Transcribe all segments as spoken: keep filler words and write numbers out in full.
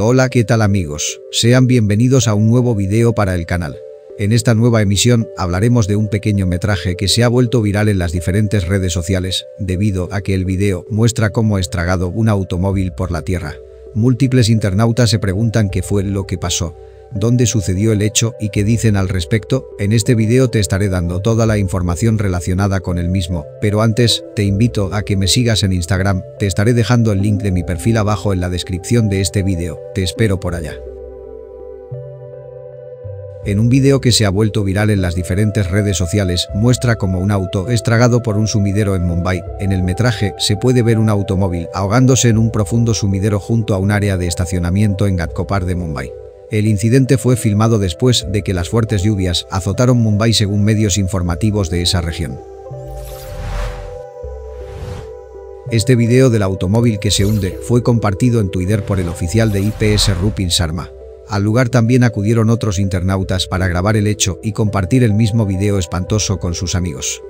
Hola, ¿qué tal amigos? Sean bienvenidos a un nuevo video para el canal. En esta nueva emisión hablaremos de un pequeño metraje que se ha vuelto viral en las diferentes redes sociales, debido a que el video muestra cómo es tragado un automóvil por la tierra. Múltiples internautas se preguntan qué fue lo que pasó, dónde sucedió el hecho y qué dicen al respecto. En este video te estaré dando toda la información relacionada con el mismo, pero antes, te invito a que me sigas en Instagram, te estaré dejando el link de mi perfil abajo en la descripción de este video, te espero por allá. En un video que se ha vuelto viral en las diferentes redes sociales, muestra cómo un auto es tragado por un sumidero en Mumbai. En el metraje se puede ver un automóvil ahogándose en un profundo sumidero junto a un área de estacionamiento en Ghatkopar de Mumbai. El incidente fue filmado después de que las fuertes lluvias azotaron Mumbai según medios informativos de esa región. Este video del automóvil que se hunde fue compartido en Twitter por el oficial de I P S Rupin Sharma. Al lugar también acudieron otros internautas para grabar el hecho y compartir el mismo video espantoso con sus amigos.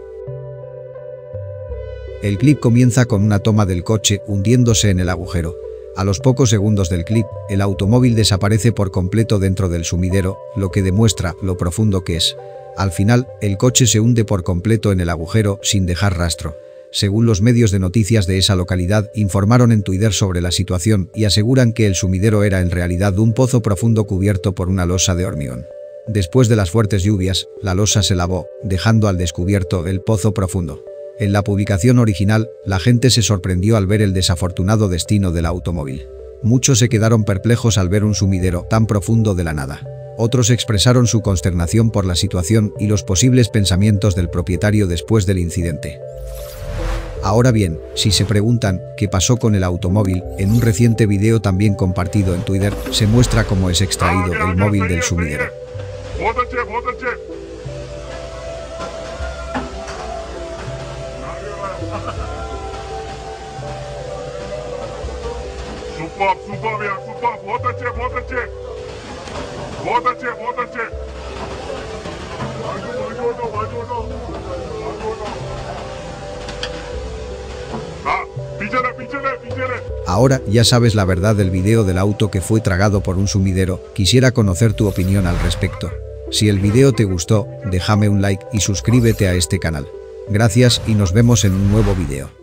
El clip comienza con una toma del coche hundiéndose en el agujero. A los pocos segundos del clip, el automóvil desaparece por completo dentro del sumidero, lo que demuestra lo profundo que es. Al final, el coche se hunde por completo en el agujero sin dejar rastro. Según los medios de noticias de esa localidad, informaron en Twitter sobre la situación y aseguran que el sumidero era en realidad un pozo profundo cubierto por una losa de hormigón. Después de las fuertes lluvias, la losa se lavó, dejando al descubierto el pozo profundo. En la publicación original, la gente se sorprendió al ver el desafortunado destino del automóvil. Muchos se quedaron perplejos al ver un sumidero tan profundo de la nada. Otros expresaron su consternación por la situación y los posibles pensamientos del propietario después del incidente. Ahora bien, si se preguntan qué pasó con el automóvil, en un reciente video también compartido en Twitter, se muestra cómo es extraído el móvil del sumidero. Super super यार super बहुत अच्छे बहुत अच्छे बहुत अच्छे बहुत अच्छे बाजू बाजू उठो बाजू उठो बाजू उठो हाँ पीछे ले पीछे ले पीछे ले. Ahora ya sabes la verdad del video del auto que fue tragado por un sumidero. Quisiera conocer tu opinión al respecto. Si el video te gustó, déjame un like y suscríbete a este canal. Gracias y nos vemos en un nuevo video.